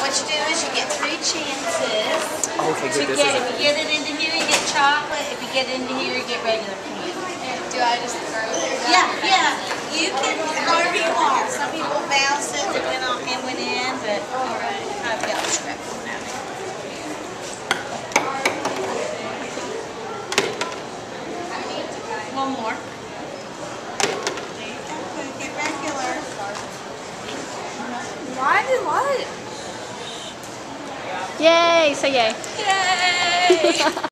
what you do is you get 3 chances. Okay, good. If you get it into here, you get chocolate. If you get it into here, you get regular candy. Do I just throw it? Yeah. You can, however you want. Some people bounce it and went in, but alright, I've got the scrap one out. One more. There you go. Get regular. Why did what? Yay! Say yay. Yay!